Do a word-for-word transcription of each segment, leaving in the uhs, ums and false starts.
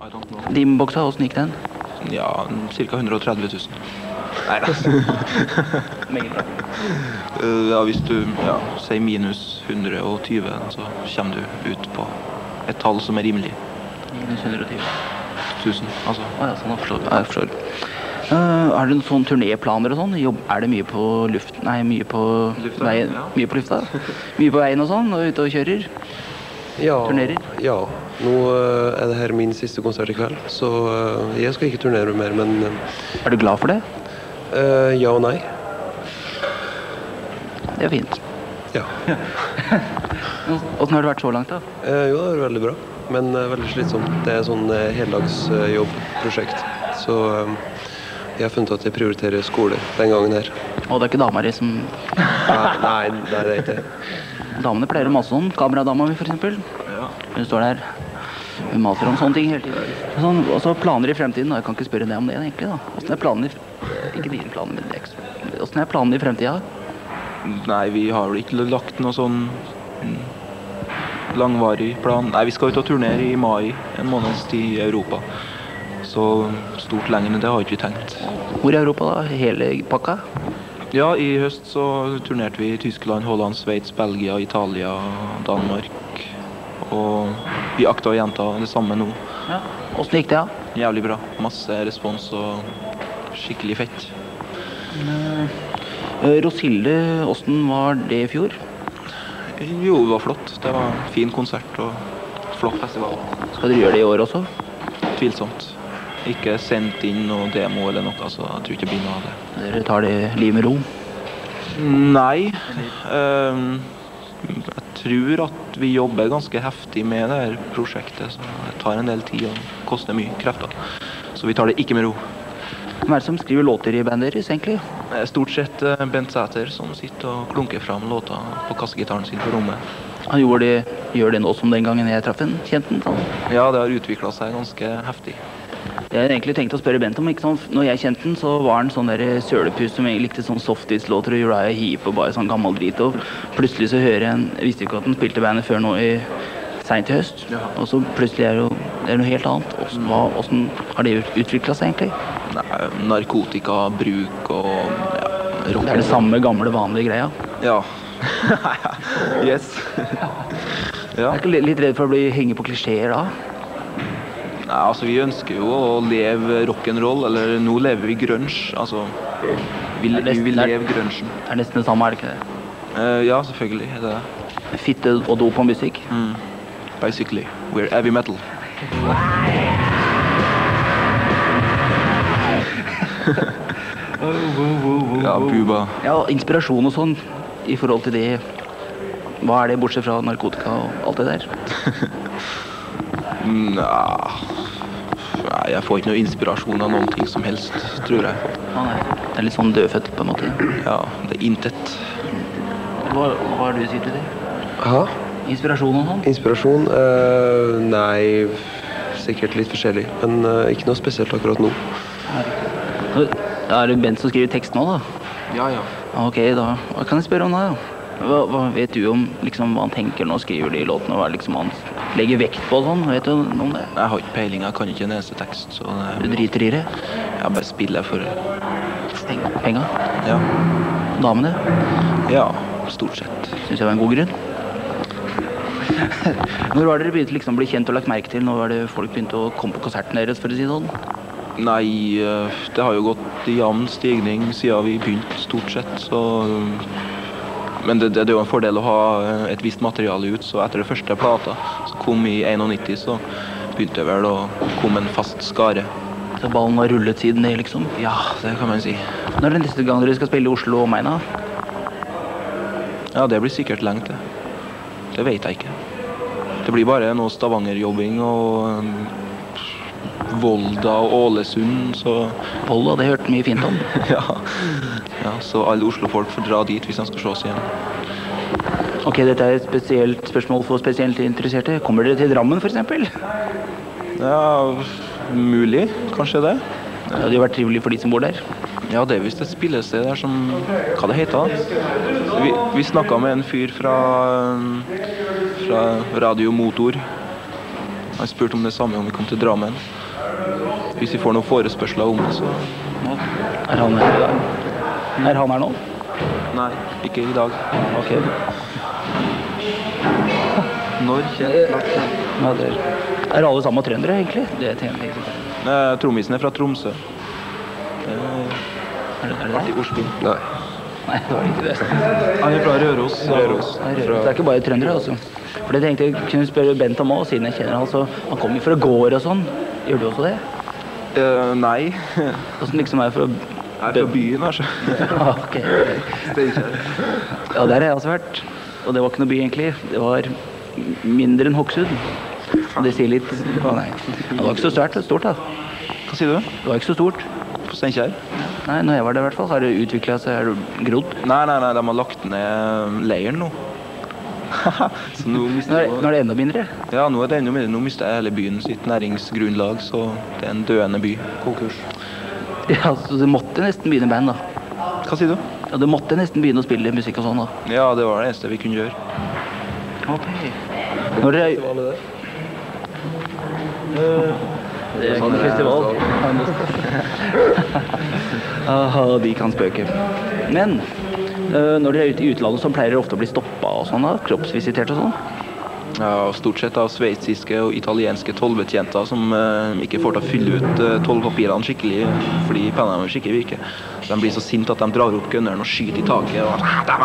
I don't know. Limboksa, hvordan gikk den? Ja, cirka hundre og tretti tusen. Nei, da. uh, ja, hvis du ja, sier minus hundre og tyve, så kommer du ut på et tall som er rimelig. Minus hundre og tyve tusen, altså. Å ja, sånn, jeg forstår. Ja, jeg forstår. Uh, er det noen sånne turnéplaner og sånn? Jobb, er det mye på luft? Nei, mye på lufta, veien? Ja. Mye på lufta? Mye på veien og sånn, og ute og kjører? Ja, Turnerer? ja. Nå uh, er det her min siste konsert i kveld, så uh, jeg skal ikke turnere mer, men... Uh, er du glad for det? Uh, ja og nei. Det er fint. Ja. Hvordan har det vært så langt da? Uh, jo, det er veldig bra, men uh, veldig slitsomt. Det er sånn uh, heldagsjobbprosjekt, uh, så uh, jeg har funnet at jeg prioriterer skole den gangen her. Og det er ikke damer i som... nei, nei, det er det ikke. Damene pleier å mase om, kameradama mi for eksempel. Ja. Hun står der, hun maser om sånne ting hele tiden. Sånn, og så planer i fremtiden, da. Jeg kan ikke spørre deg om det egentlig da. Hvordan er planer, ikke dine planer, men det er ikke. Hvordan er planer i fremtiden? Nei, vi har vel ikke lagt noe sånn langvarig plan. Nei, vi skal ut og turnere i mai, en måneds tid i Europa. Så stort lenger enn det har ikke vi tenkt. Hvor i Europa da? Hele pakka? Ja, i høst så turnerte vi i Tyskland, Holland, Sveits, Belgia, Italia, Danmark. Og vi akta å gjenta det samme nå. Ja. Hvordan gikk det da? Jævlig bra. Masse respons og skikkelig fett. Uh, Rosilde, hvordan var det i fjor? Jo, det var flott. Det var en fin konsert og flott festival. Skal dere gjøre det i år også? Tvilsomt. Ikke sendt inn noe demo eller noe, så jeg tror ikke det blir noe av det. Dere tar det liv med ro? Nei. Um, jeg tror at vi jobber ganske heftig med det her prosjektet, så det tar en del tid og koster mye krefter. Så vi tar det ikke med ro. Hvem er det som skriver låter i bandet deres, egentlig? Det er stort sett Bent Sæter som sitter og klunker frem låter på kassegitaren sin på rommet. Han gjorde det, gjør det nå som den gangen jeg traff en kjent den? Ja, det har utviklet seg ganske heftig. Jeg hadde egentlig tenkt å spørre Bent om, ikke sant? Når jeg kjente den, så var han sånn der sølepus som egentlig likte sånn softis-låter og gjorde jeg hip og bare sånn gammel drit. Og plutselig så hører jeg en, jeg visste ikke at han spilte bandet før nå i sent i høst. Ja. Og så plutselig er det, jo, det er noe helt annet. Hvordan, hva, hvordan har det utviklet seg egentlig? Nei, narkotika, bruk og ja, rock. Det er det samme gamle, vanlige greia? Ja. Yes. Ja. Ja. Jeg er ikke litt redd for å bli henge på klisjeer da? Nei, altså vi ønsker jo å leve rock'n'roll, eller nå lever vi grunge, altså vi, vi vil leve grunchen. Det er nesten det samme, er det ikke det? Uh, ja, selvfølgelig er det det. Fitte og dop og musikk? Mm. Basically, we're heavy metal. Ja, buba. Ja, inspirasjon og sånn, i forhold til det, hva er det bortsett fra narkotika og alt det der? Nei, jeg får ikke noe inspirasjon av noen ting som helst, tror jeg. Ah, nei. Det er litt sånn dødfødt på en måte. Ja, det er intet. Hva, hva har du sier til det? Hæ? Inspirasjon og sånn? Inspirasjon? Uh, nei, sikkert litt forskjellig, men uh, ikke noe spesielt akkurat nå. Da er det Bent som skriver tekst nå da? Ja, ja. Ok, da. Hva kan jeg spørre om da? Hva, hva vet du om liksom, hva han tenker når han skriver de låtene? Hva liksom han legger vekt på og sånn? Vet du om det? Jeg har ikke peiling, jeg kan ikke en eneste tekst. Så det... Du driter i det? Jeg bare spiller for... Penger? Ja. Damene? Ja, stort sett. Synes jeg var en god grunn. Når var dere begynte liksom å bli kjent og lagt merke til? Når var det folk begynte å komme på konserten deres, for å si sånn? Nei, det har jo gått i jevn stigning siden vi begynte, stort sett, så... Men det, det er jo en fordel å ha et visst materiale ut, så etter det første plata, som kom i nittién, så begynte det vel å komme en fast skare. Så ballen har rullet siden det, liksom? Ja, det kan man si. Når er det neste gang dere skal spille i Oslo og Meina? Ja, det blir sikkert lengt, det. Det vet jeg ikke. Det blir bare noe Stavanger-jobbing og um, Volda og Ålesund, så... Volda, det hørte mye fint om. Ja. Ja, så alle Oslo-folk får dra dit hvis han skal slås igjen. Ok, dette er et spesielt spørsmål for spesielt interesserte. Kommer dere til Drammen, for eksempel? Ja, mulig. Kanskje det. Det hadde jo vært trivelig for de som bor der. Ja, det er visst et spillested der som... Hva det heter? Vi, vi snakket med en fyr fra, fra Radio Motor. Han spurte om det samme om vi kom til Drammen. Hvis vi får noen forespørsler om det, så... Er han her i dag? Er han her nå? Nei, ikke i dag. Ok. Når kjent? Ja, det er, er alle sammen trøndere, egentlig? Det tenker jeg ikke. Nei, trommisen er fra Tromsø. Eh, Er det, er det Vært i det? Nei. Osby. Nei, det var ikke det. Han er fra Røros. Røros. Nei, det er ikke bare trøndere, altså. For det tenkte jeg kunne spørre Bent om også, siden jeg kjenner han, så han kommer jo fra gård og sånn. Gjør du også det? Eh, nei. Hvordan liksom er fra... Jeg er fra byen, altså. Ja, ok. Ja, der har jeg også vært. Og det var ikke noe by, egentlig. Det var mindre enn Hokksund. Og det sier litt... Å, nei. Det var ikke så stort, stort da. Hva sier du? Det var ikke så stort. På Steinkjer? Nei, når jeg var der i hvert fall, har det utviklet seg, har det grodd. Nei, nei, nei, de har lagt ned leiren nå. Så nå Nå mister er, jeg... nå er det enda mindre. Ja, nå er det enda mindre. Nå mister jeg hele byen sitt næringsgrunnlag, så det er en døende by. Konkurs. Ja, så du måtte nesten begynne band da. Hva sier du? Ja, du måtte nesten begynne å spille musikk og sånn da. Ja, det var det eneste vi kunne gjøre. Ok. Når dere... Hva er det? Det er ikke en festival. Aha, de kan spøke. Men, øh, når dere er ute i utlandet, så pleier dere ofte å bli stoppet og sånn da, kroppsvisitert og sånn. Ja, stort sett av sveitsiske og italienske tollbetjenter som eh, ikke får til å fylle ut eh, tollpapirene skikkelig, fordi pennene deres ikke virker. De blir så sint at de drar opp gunneren og skyter i taket. Og...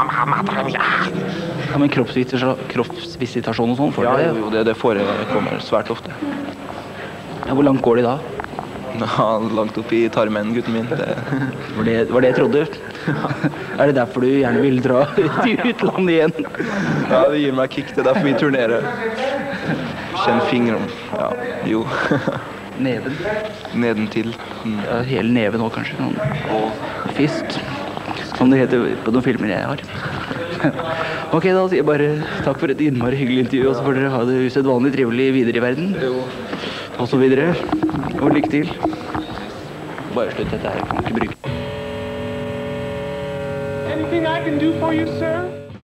Ja, men kroppsvisitasjon, kroppsvisitasjon og sånn, får Ja, dere det? jo, det, det forekommer svært ofte. Ja, hvor langt går de da? Ja, langt opp i tarmen, gutten min. Det... Var det, var det jeg trodde? Er det derfor du gjerne vil dra til utlandet igjen? Ja, det gir meg kick, det er derfor vi turnerer. Kjenn fingrene. Ja, jo. Neven. Nedentil. Mm. Ja, hele neven også kanskje. Sånn. Fist. Som det heter på noen filmer jeg har. Ok, da sier jeg bare takk for et innmari hyggelig intervju, og så får dere ha det usedvanlig trivelig videre i verden. Og så videre. Og lykke til. Bare slutt dette her, jeg kan ikke bruke. Anything I can do for you, sir?